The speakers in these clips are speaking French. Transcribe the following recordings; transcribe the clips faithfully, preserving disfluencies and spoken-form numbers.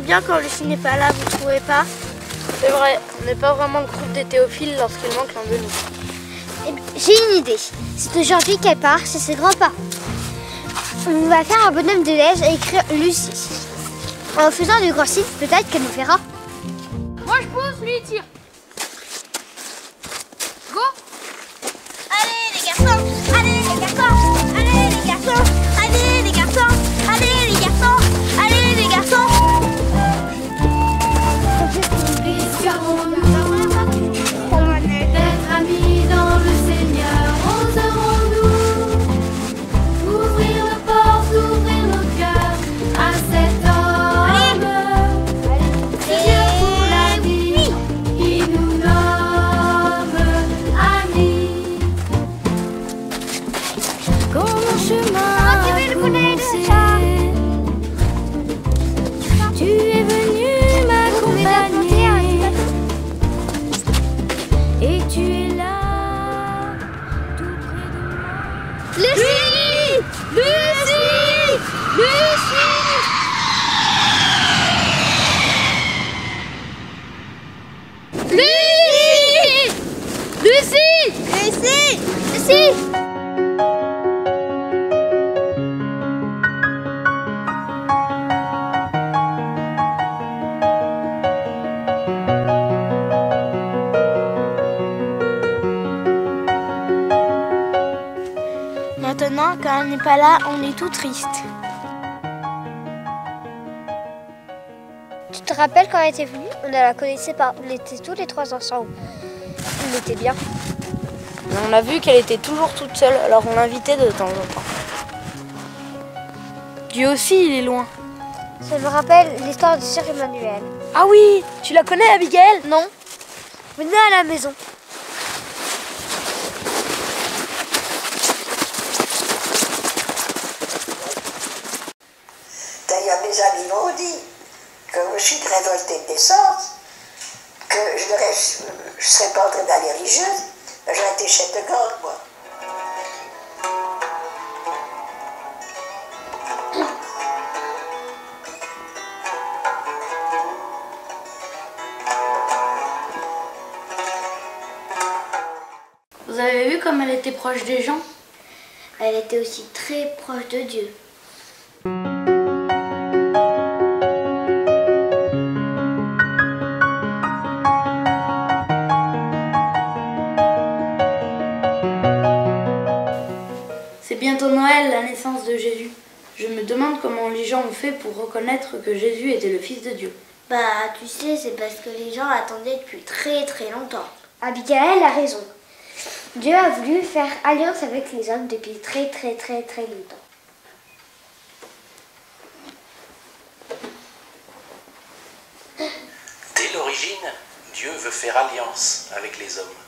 bien quand Lucie n'est pas là, vous trouvez pas? C'est vrai, on n'est pas vraiment le groupe des théophiles lorsqu'il manque l'un de nous. Eh bien, j'ai une idée. C'est aujourd'hui qu'elle part chez ses grands-parents. On va faire un bonhomme de neige et écrire Lucie. En faisant du grand site, peut-être qu'elle nous verra. Moi je pousse, lui il tire. Go! Allez les garçons! Allez les garçons! Allez les garçons! Allez les garçons! Allez les garçons! Allez les garçons! D'être amis dans le Seigneur, oserons-nous ouvrir nos portes, ouvrir nos cœurs à cet homme. C'est Dieu pour la vie qui nous nomme amis. Quand mon chemin a commencé, tu es venu m'accompagner. Et tu es là, tout près de moi. Lucie! Lucie! Lucie! Lucie! Lucie! Lucie! Lucie! Maintenant, quand elle n'est pas là, on est tout triste. Tu te rappelles quand elle était venue? On ne la connaissait pas. On était tous les trois ensemble. On était bien. Mais on a vu qu'elle était toujours toute seule, alors on l'invitait de temps en temps. Dieu aussi, il est loin. Ça me rappelle l'histoire de Sœur Emmanuel. Ah oui, tu la connais, Abigail? Non? Venez à la maison. D'ailleurs, mes amis m'ont dit que je suis très révoltée de naissance, que je ne serais pas entrée dans les religieuses, j'aurais été chef de gang, moi. Vous avez vu comme elle était proche des gens? Elle était aussi très proche de Dieu. C'est bientôt Noël, la naissance de Jésus. Je me demande comment les gens ont fait pour reconnaître que Jésus était le Fils de Dieu. Bah, tu sais, c'est parce que les gens attendaient depuis très très longtemps. Abigail a raison. Dieu a voulu faire alliance avec les hommes depuis très très très très longtemps. Dès l'origine, Dieu veut faire alliance avec les hommes.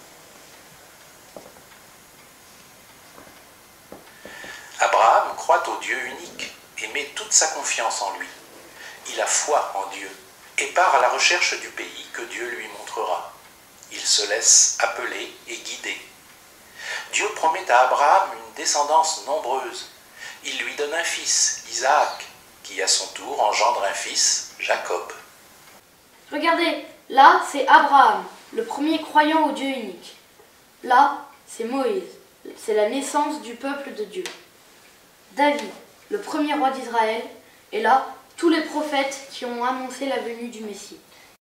Abraham croit au Dieu unique et met toute sa confiance en lui. Il a foi en Dieu et part à la recherche du pays que Dieu lui montrera. Il se laisse appeler et guider. Dieu promet à Abraham une descendance nombreuse. Il lui donne un fils, Isaac, qui à son tour engendre un fils, Jacob. Regardez, là c'est Abraham, le premier croyant au Dieu unique. Là c'est Moïse, c'est la naissance du peuple de Dieu. David, le premier roi d'Israël, et là tous les prophètes qui ont annoncé la venue du Messie.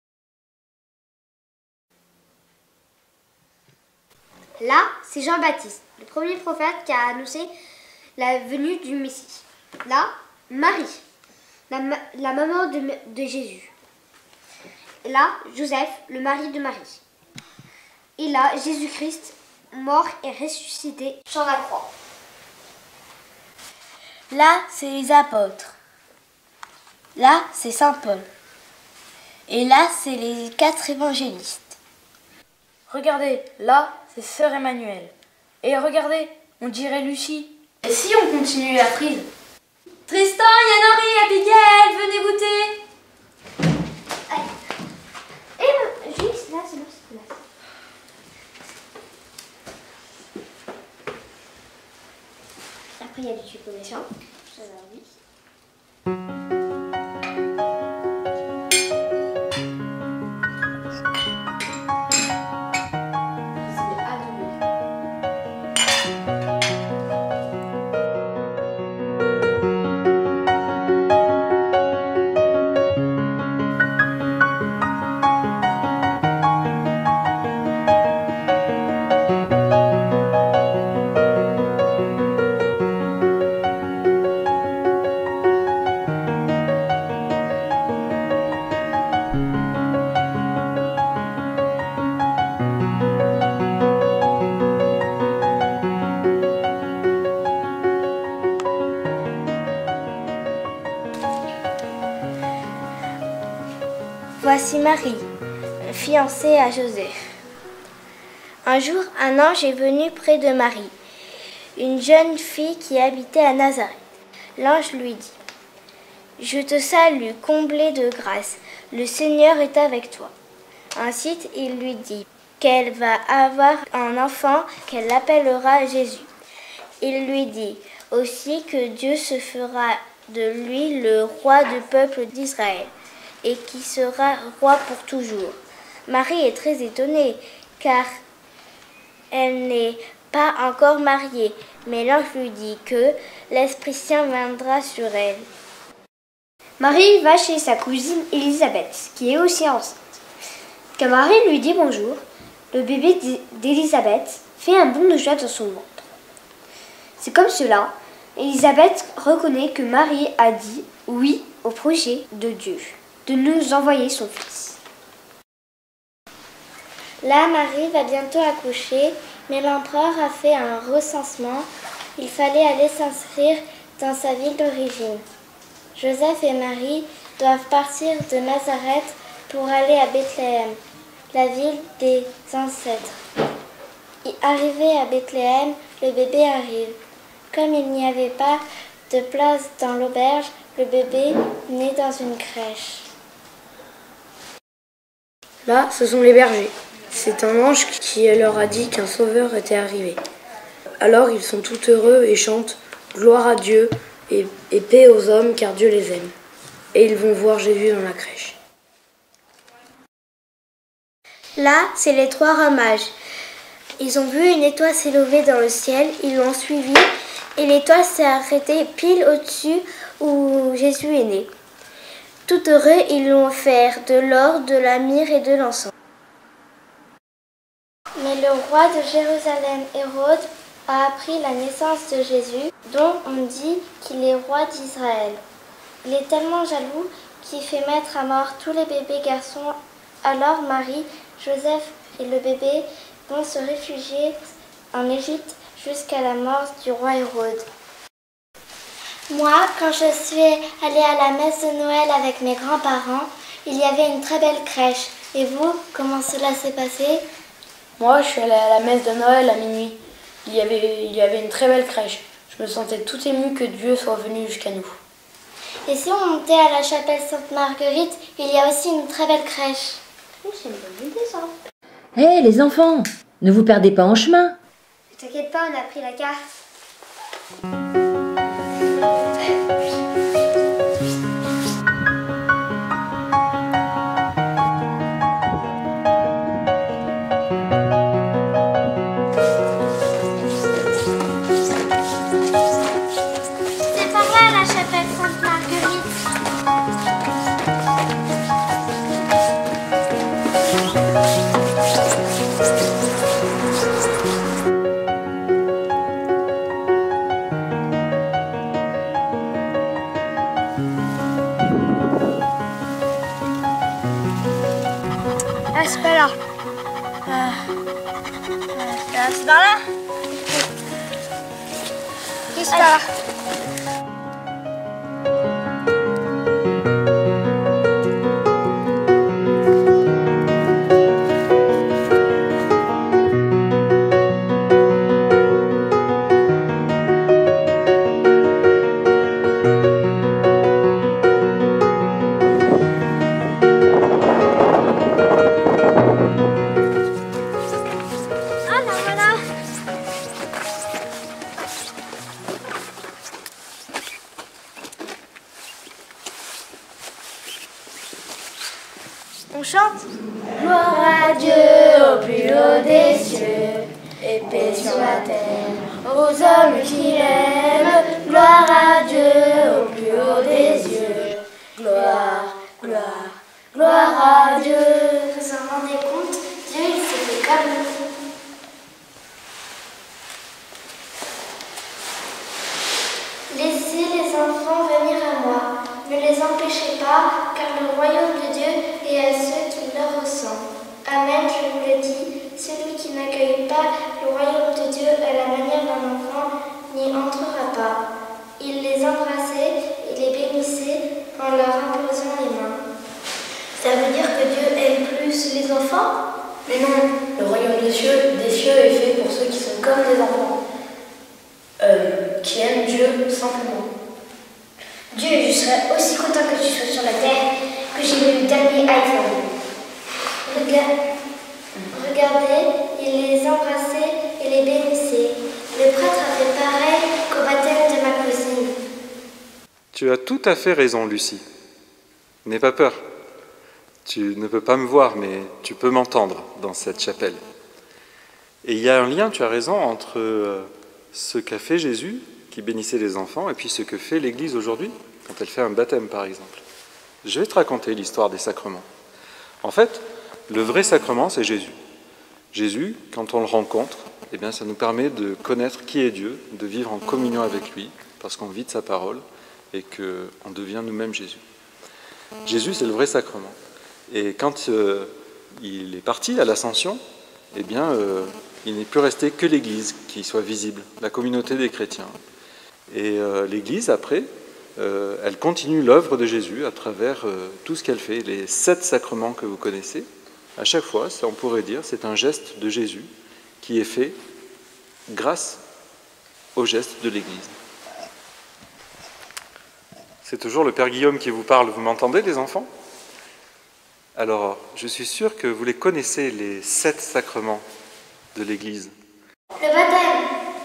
Là, c'est Jean-Baptiste, le premier prophète qui a annoncé la venue du Messie. Là, Marie, la, ma la maman de, de Jésus. Et là, Joseph, le mari de Marie. Et là, Jésus-Christ, mort et ressuscité sur la croix. Là, c'est les apôtres. Là, c'est Saint Paul. Et là, c'est les quatre évangélistes. Regardez, là c'est Sœur Emmanuel. Et regardez, on dirait Lucie. Et si on continue la prise? Tristan, Yann-Henri, Abigail, venez goûter. Et juste là, c'est là, c'est là. Après, il y a du chocolat. Ça va, oui. Voici Marie, fiancée à Joseph. Un jour, un ange est venu près de Marie, une jeune fille qui habitait à Nazareth. L'ange lui dit: « Je te salue, comblée de grâce, le Seigneur est avec toi. » Ensuite, il lui dit qu'elle va avoir un enfant qu'elle appellera Jésus. Il lui dit aussi que Dieu se fera de lui le roi du peuple d'Israël et qui sera roi pour toujours. Marie est très étonnée car elle n'est pas encore mariée, mais l'ange lui dit que l'Esprit Saint viendra sur elle. Marie va chez sa cousine Élisabeth, qui est aussi enceinte. Quand Marie lui dit bonjour, le bébé d'Élisabeth fait un bond de joie dans son ventre. C'est comme cela, Élisabeth reconnaît que Marie a dit oui au projet de Dieu, de nous envoyer son fils. Là, Marie va bientôt accoucher, mais l'empereur a fait un recensement. Il fallait aller s'inscrire dans sa ville d'origine. Joseph et Marie doivent partir de Nazareth pour aller à Bethléem, la ville des ancêtres. Arrivé à Bethléem, le bébé arrive. Comme il n'y avait pas de place dans l'auberge, le bébé naît dans une crèche. Là, ce sont les bergers. C'est un ange qui leur a dit qu'un sauveur était arrivé. Alors ils sont tout heureux et chantent « Gloire à Dieu et, et paix aux hommes, car Dieu les aime ». Et ils vont voir Jésus dans la crèche. Là, c'est les trois rois mages. Ils ont vu une étoile s'élever dans le ciel, ils l'ont suivie et l'étoile s'est arrêtée pile au-dessus où Jésus est né. Tout heureux, ils l'ont offert de l'or, de la myrrhe et de l'encens. Mais le roi de Jérusalem, Hérode, a appris la naissance de Jésus, dont on dit qu'il est roi d'Israël. Il est tellement jaloux qu'il fait mettre à mort tous les bébés garçons. Alors Marie, Joseph et le bébé vont se réfugier en Égypte jusqu'à la mort du roi Hérode. Moi, quand je suis allée à la messe de Noël avec mes grands-parents, il y avait une très belle crèche. Et vous, comment cela s'est passé ? Moi, je suis allée à la messe de Noël à minuit. Il y avait, il y avait une très belle crèche. Je me sentais tout émue que Dieu soit venu jusqu'à nous. Et si on montait à la chapelle Sainte-Marguerite, il y a aussi une très belle crèche. C'est une bonne idée, ça. Hé, hey, les enfants, ne vous perdez pas en chemin. Ne t'inquiète pas, on a pris la carte. C'est par là la chapelle Sainte-Marguerite. Ah, c'est pas là. Euh, euh, c'est par là. Qu'est-ce que c'est là? On chante. Gloire à Dieu au plus haut des cieux, et paix sur la terre aux hommes qui l'aiment. Gloire à Dieu au plus haut des cieux. Gloire, gloire, gloire à Dieu. Vous vous en rendez compte, Dieu il s'est fait comme nous. Laissez les enfants venir à moi, ne les empêchez pas, car le royaume de Dieu est à ceux qui leur ressemblent. Amen, je vous le dis, celui qui n'accueille pas le royaume de Dieu à la manière d'un enfant n'y entrera pas. Il les embrassait et les bénissait en leur imposant les mains. Ça veut dire que qui aime Dieu simplement. Dieu, je serais aussi content que tu sois sur la terre que j'ai vu le dernier iPhone. Regarde, regardez, il les embrassait et les bénissait. Le prêtre a fait pareil qu'au baptême de ma cousine. Tu as tout à fait raison, Lucie. N'aie pas peur. Tu ne peux pas me voir, mais tu peux m'entendre dans cette chapelle. Et il y a un lien, tu as raison, entre euh, ce qu'a fait Jésus, qui bénissait les enfants, et puis ce que fait l'Église aujourd'hui, quand elle fait un baptême, par exemple. Je vais te raconter l'histoire des sacrements. En fait, le vrai sacrement, c'est Jésus. Jésus, quand on le rencontre, eh bien, ça nous permet de connaître qui est Dieu, de vivre en communion avec lui, parce qu'on vit de sa parole, et qu'on devient nous-mêmes Jésus. Jésus, c'est le vrai sacrement. Et quand euh, il est parti à l'Ascension, eh bien, euh, il n'est plus resté que l'Église qui soit visible, la communauté des chrétiens. Et euh, l'Église, après, euh, elle continue l'œuvre de Jésus à travers euh, tout ce qu'elle fait. Les sept sacrements que vous connaissez, à chaque fois, on pourrait dire, c'est un geste de Jésus qui est fait grâce au geste de l'Église. C'est toujours le Père Guillaume qui vous parle. Vous m'entendez, les enfants ? Alors, je suis sûr que vous les connaissez, les sept sacrements de l'Église. Le baptême,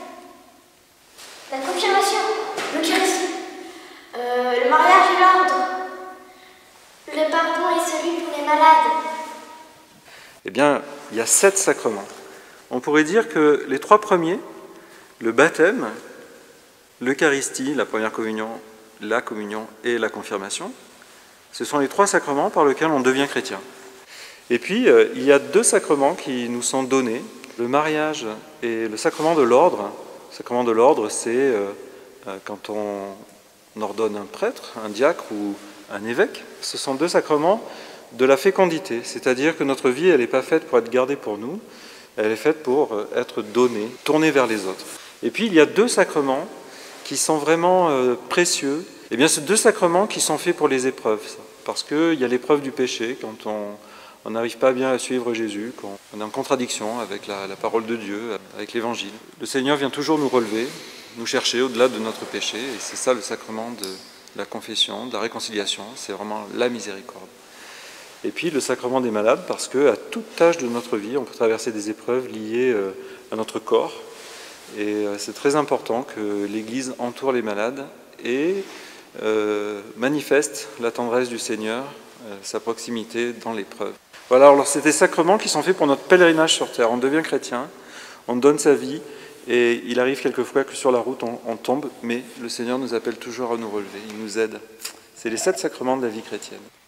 la confirmation, l'Eucharistie, euh, le mariage et l'ordre, le pardon et celui pour les malades. Eh bien, il y a sept sacrements. On pourrait dire que les trois premiers, le baptême, l'Eucharistie, la première communion, la communion et la confirmation, ce sont les trois sacrements par lesquels on devient chrétien. Et puis, euh, il y a deux sacrements qui nous sont donnés, le mariage et le sacrement de l'ordre. Le sacrement de l'ordre, c'est euh, euh, quand on, on ordonne un prêtre, un diacre ou un évêque. Ce sont deux sacrements de la fécondité, c'est-à-dire que notre vie, elle n'est pas faite pour être gardée pour nous, elle est faite pour euh, être donnée, tournée vers les autres. Et puis, il y a deux sacrements qui sont vraiment euh, précieux. Eh bien, c'est deux sacrements qui sont faits pour les épreuves, ça. Parce qu'il y a l'épreuve du péché, quand on n'arrive pas bien à suivre Jésus, quand on est en contradiction avec la, la parole de Dieu, avec l'Évangile. Le Seigneur vient toujours nous relever, nous chercher au-delà de notre péché, et c'est ça le sacrement de la confession, de la réconciliation, c'est vraiment la miséricorde. Et puis le sacrement des malades, parce qu'à toute âge de notre vie, on peut traverser des épreuves liées à notre corps, et c'est très important que l'Église entoure les malades et Euh, manifeste la tendresse du Seigneur, euh, sa proximité dans l'épreuve. Voilà, alors c'est des sacrements qui sont faits pour notre pèlerinage sur terre. On devient chrétien, on donne sa vie, et il arrive quelquefois que sur la route on, on tombe, mais le Seigneur nous appelle toujours à nous relever, il nous aide. C'est les sept sacrements de la vie chrétienne.